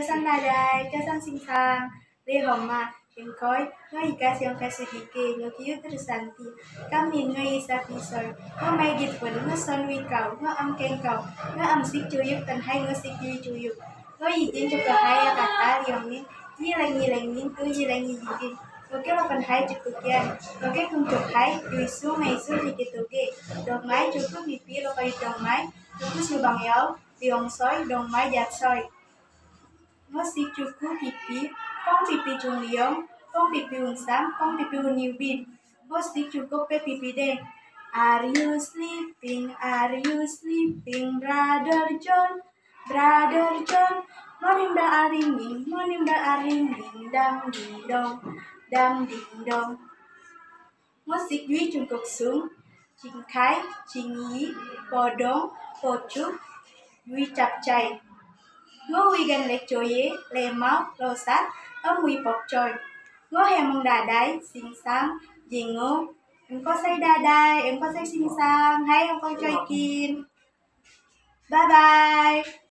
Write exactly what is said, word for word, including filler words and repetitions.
cho sang đà đài, cho sang sinh sang, đi hồng mà, em coi, ngôi ika siang kasih dike, ngôi kiu tersanti, kami ngôi sa pisoi, ngôi mai git pun, ngôi son wi kau, ngôi am keng kau, ngôi am sik chuyuk tan hai ngôi sik wi chuyuk, ngôi izin juga hai kata liang ni, yilang yilang ni tu yilang yilang. Oke lo kan hai cukup ya. Oke untuk hai yuisu meisu dikit oke. Dong mai cukup pipi lo kai dong mai. Cukup lubang yau, tiong soi, dong mai jat soi. Nó si cukup pipi, kong pipi chung liong, kong pipi unsam, kong pipi uniubin. Nó si cukup pe pipi den. Are you sleeping? Are you sleeping, brother John? Brother John, morning bell are ringing, morning bell are ringing, dang ding dong. Đam đỉnh đông. Ngô xích duy chung cục xuống, chính khai, chính ý, bò đông, bò chúc, duy chập chạy. Ngô huy gần lệch trôi yế, lê máu, lô sát, ấm huy bọc trôi. Ngô hề mong đà đáy, xinh sáng, dì ngô. Em có say đà đáy, em có say xinh sáng, hay em có chơi kim. Bye bye.